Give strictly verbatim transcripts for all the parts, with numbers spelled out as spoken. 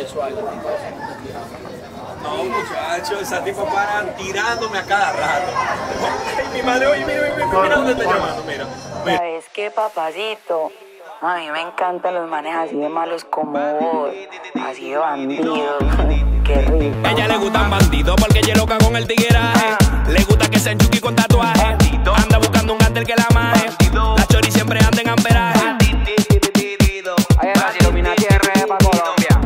suave la tipa. No, muchachos, esa tipa paran tirándome a cada rato. Ay, mi madre, oye, mira, mira, mira, mira dónde está llamando, mira. mira. ¿Sabes qué, papacito? A mí me encantan los manes así de malos como vos, así de bandidos. Qué rico. Ella le gustan bandidos porque ella es loca con el tigueraje. Le gusta que sean chuki con tatuaje. Anda buscando un antel que la maje. La chori siempre anda en amberaje. Ay, la Illuminati R pa' Colombia.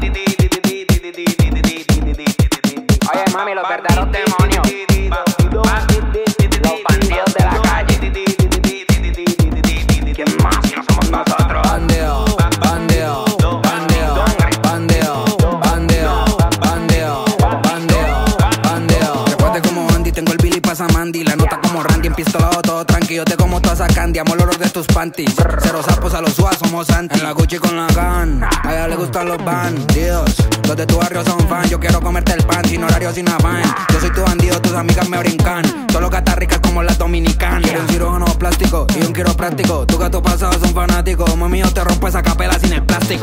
Oye, mami, los verdaderos demonios. Los bandidos de la calle. ¿Quién más si no somos nosotros? Bandeo, bandeo, bandeo, bandeo, bandeo, bandeo, bandeo, bandeo. Recuerde como Andy, tengo el Billy pasa Mandy. La nota como Randy, en pistolado todo tranquilo. Te como toda esa candy, amo el olor de tus panties. Cero sapos a los suas, somos anti. En la Gucci con la Gun, a ella le gustan los bandidos. Los de tu barrio son fan, yo quiero comerte el pan sin horario, sin afán. Yo soy tu bandido, tus amigas me brincan. Solo gatas ricas como las dominicanas. Quiero un cirujano plástico y un quiropráctico. Tu gato pasado son fanáticos. Mami, yo te rompo esa capela sin el plástico.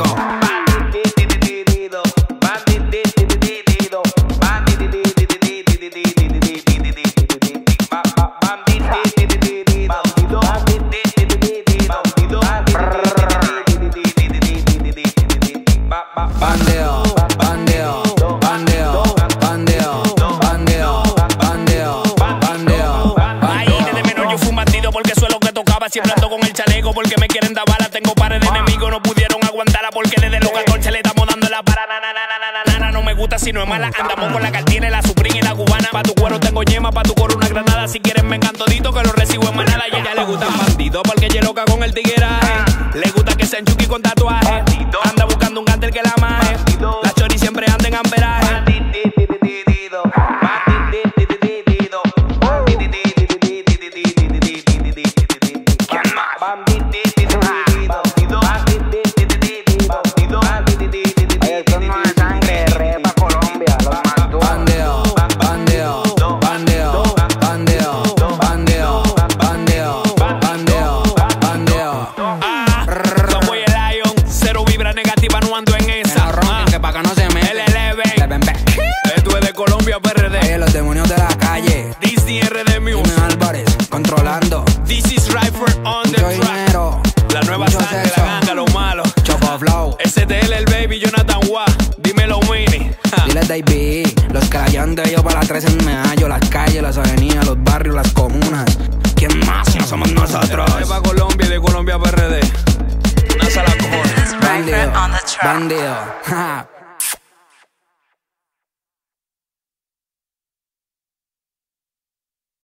Bandeo, bandeo, bandeo, bandeo, bandeo, bandeo, bandeo. Ahí desde menor yo fui un bandido porque eso es lo que tocaba. Siempre ando con el chaleco porque me quieren dar bala. Tengo pares de enemigos, no pudieron aguantarla porque desde los catorce le estamos dando la para. Na, na, na, na, na, na, na, no me gusta si no es mala. Andamos con la cartina, la Supreme y la cubana. Pa' tu cuero tengo yema, pa' tu coro una granada. Si quieren vengan todito que lo recibo en manada. Y a ella le gustan bandidos porque ella es loca con el tigueraje. Le gusta que sean chuki con tatuaje. Anda buscando un gantel que la maje. La chori siempre anda en amberaje. Oye, esto no es sangre, R pa' Colombia. Los mató. Bandeo, bandeo, bandeo, bandeo, bandeo, bandeo, bandeo, bandeo. Ah, soy el Lion, cero vibra negativa, no ando en esa. Ah, que pa' acá no se mete. L L B, esto es de Colombia, P R D. Oye, los demonios de la calle. Disney R D Dime Music. Álvarez, controlando. This is Rifer on the Mucho track. dinero, La nueva mucho sangre, sexo. la ganga, lo malo. Choco Flow. S T L, el baby, Jonathan Wah. Dímelo, Winnie. Ja. Dile David, los callan de ellos para las tres en medallo. Las calles, las avenidas, los barrios, las comunas. ¿Quién más si no somos nosotros? De pa' Colombia y de Colombia, P R D. Una sala cojones. Bandido, bandido, ja.